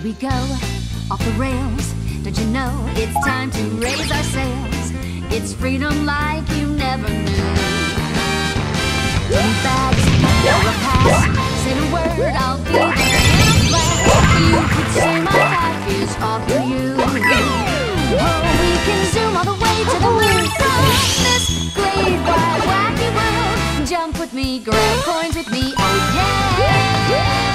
we go, off the rails. Don't you know it's time to raise our sails? It's freedom like you never knew. Take bags, no pass. Say the word, I'll be there in a flash. You could say my hat is off to you. Oh, we can zoom all the way to the moon from this glade wide wacky world. Jump with me, grab coins with me, oh yeah.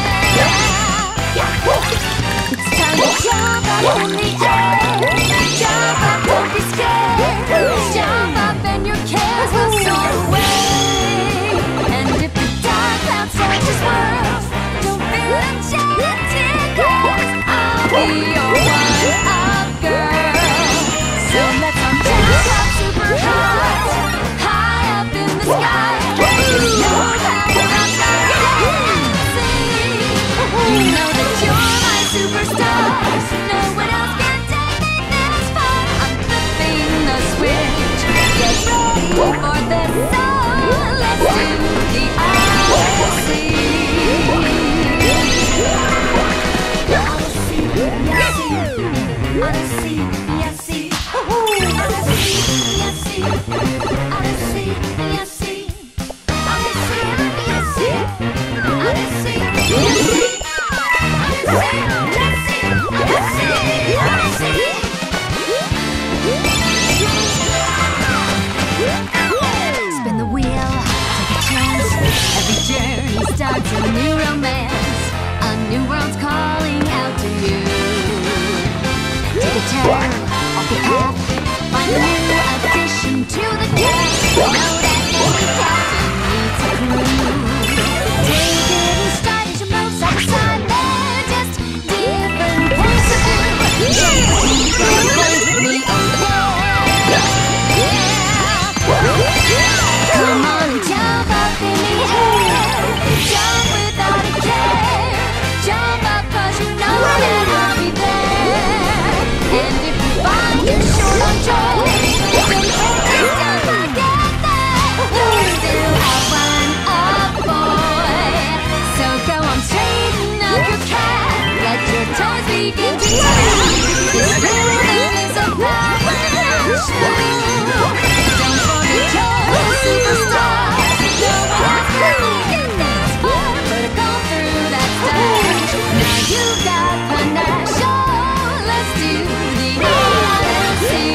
It's time to jump up in the air. Jump up, don't be scared. Jump up and your cares will soar away. And if the dark clouds start to swirl, don't feel enchanted, 'cause I'll be your one-up girl. So let's all jump up super high up in the sky. There's no power outside dancing. You know that you're my superstars. No one else can take me this far. I'm flipping the switch. Get ready for this song. Let's do the Odyssey. Odyssey, yes, see. Odyssey, yes, see. Odyssey, yes, see. Odyssey, yes, see. Odyssey, yes, see. Spin the wheel, take a chance. Every journey starts a new romance. A new world's calling out to you. Take a turn off the path. Find a new addition to the cast. Know that every captain needs a crew. Take it in stride as you move side to side. They're just different points of view. Jump with me, oh yeah. Come on and jump up in the air. Jump without a care. Jump up 'cause you know that I'll be there. And if you find you're short on joy, don't focus, don't forget that you're still a one-up boy. So go on, straighten up your cat. Let your toes begin to tap. This rhythm is a powerhouse. Don't forget you're a superstar. No one else can make it this far. But go through that stage. Now you got panache. Let's do the Odyssey.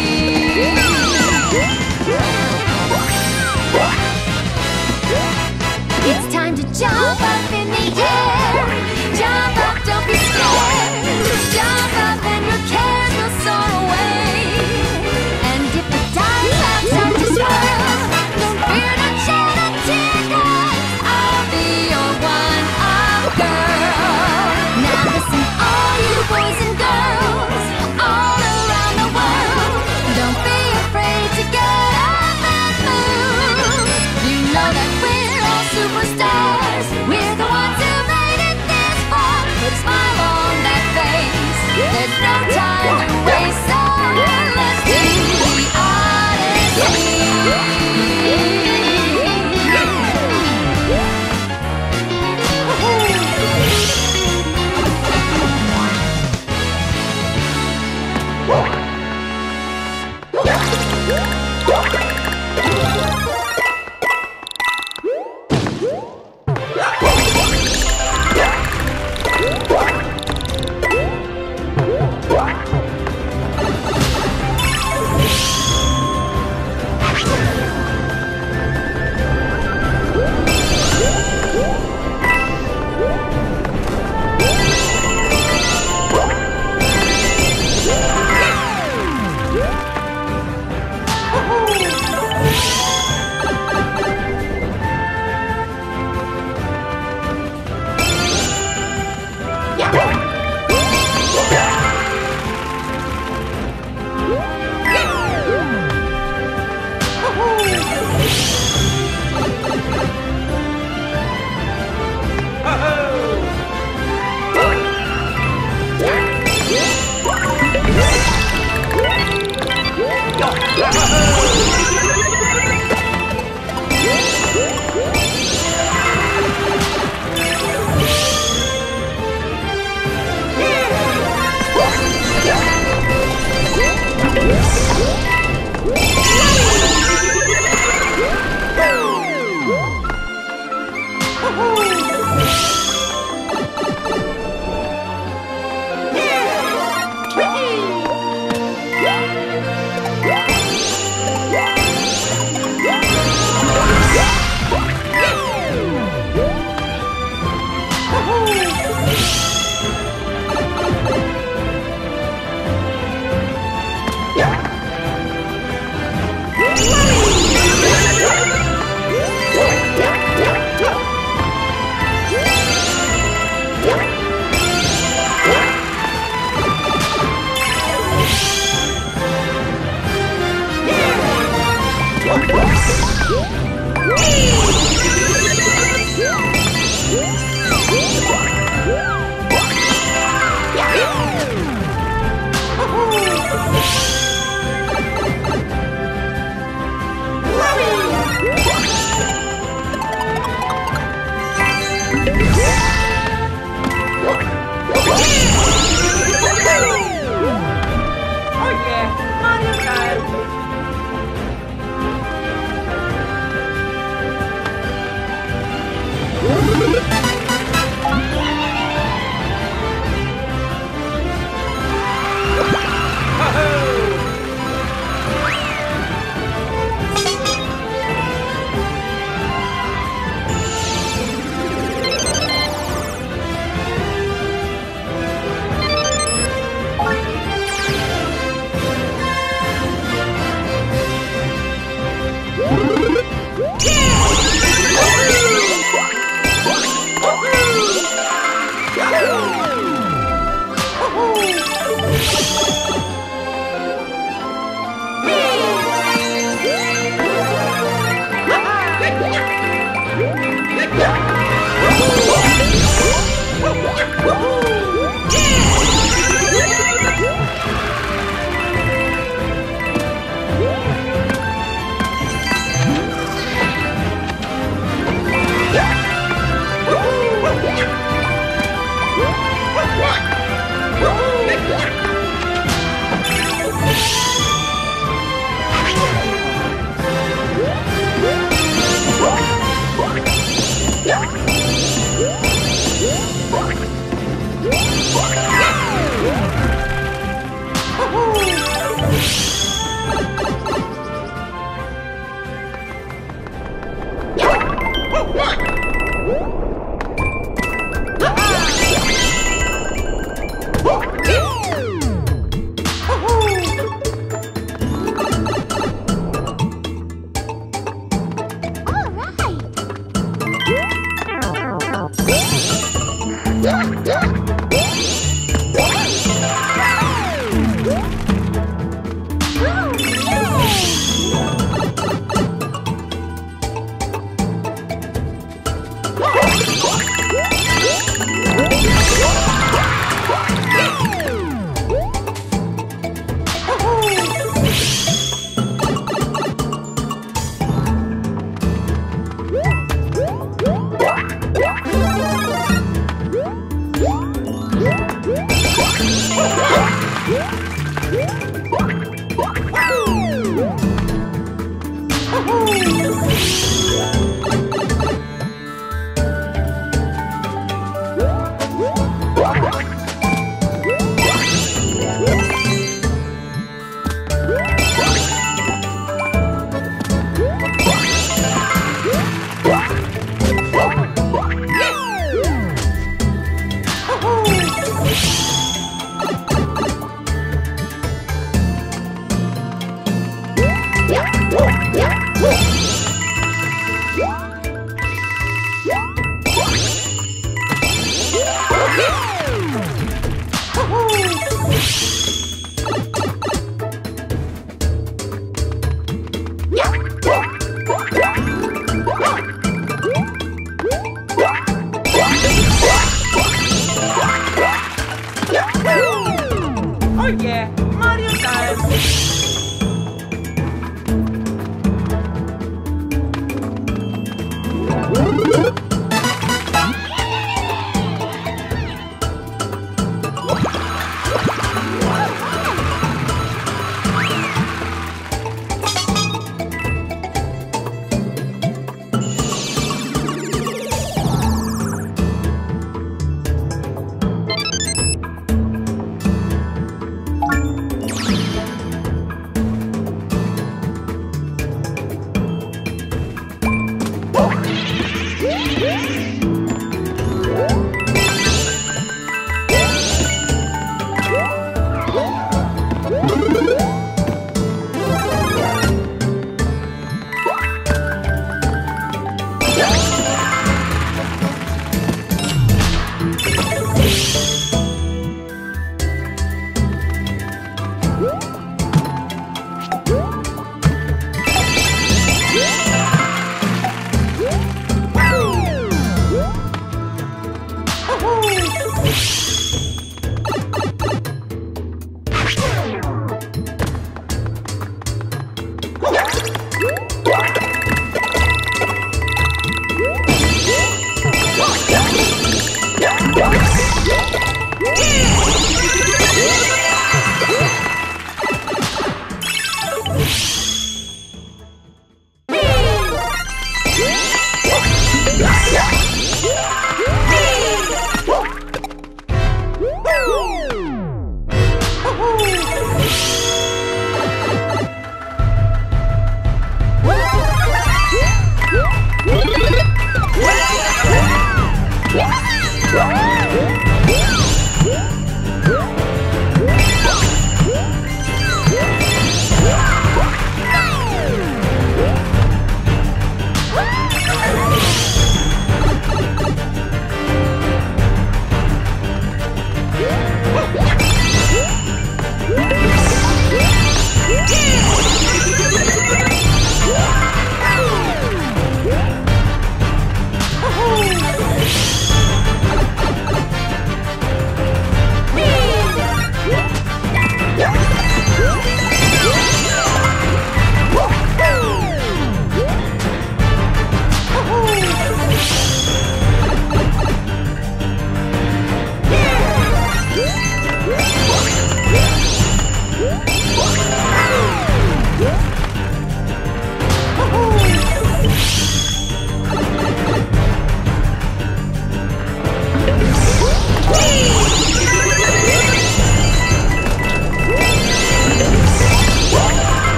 It's time to jump up in the air. Jump up, don't be scared. Jump up and your cares will soar away. And if the dark clouds start to swirl, don't fear, don't shed a tear, 'cause I'll be your one-up girl. Now listen, all you boys and girls all around the world, don't be afraid to get up and move. You know that we're all superstars. We're the ones who made it this far. Put a smile on that face. There's no time to waste, so let's do the Odyssey.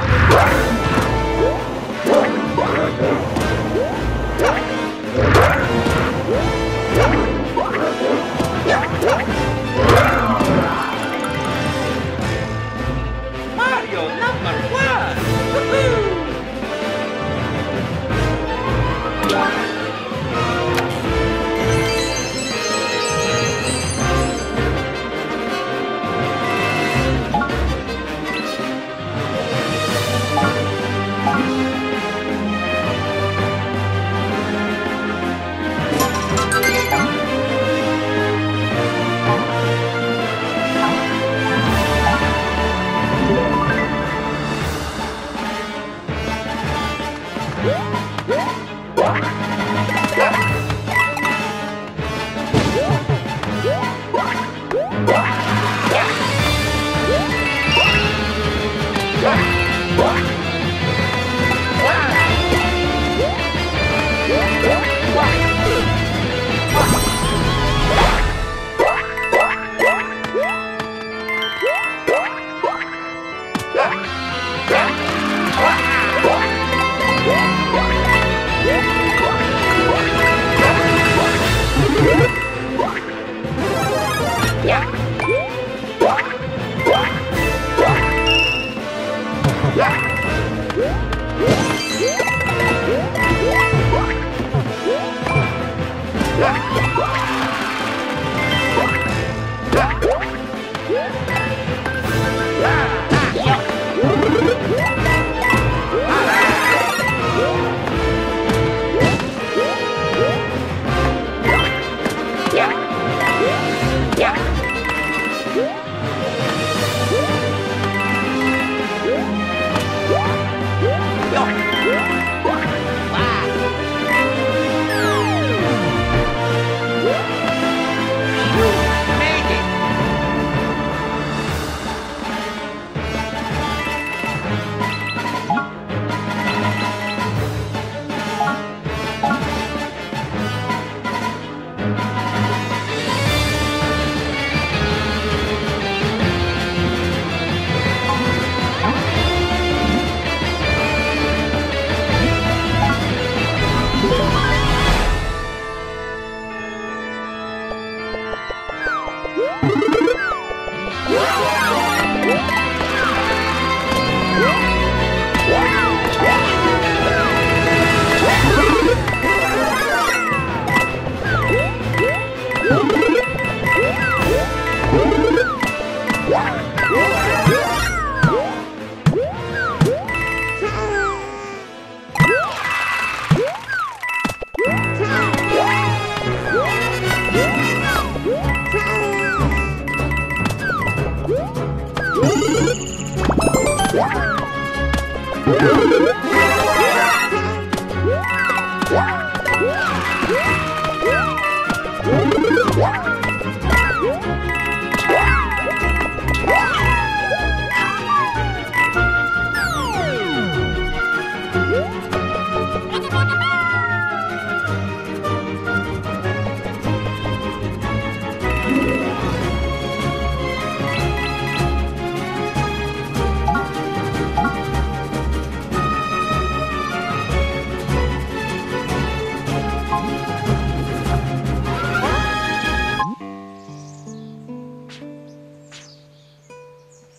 Mario number one! Woohoo!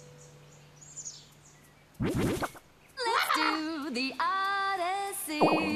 Let's do the Odyssey.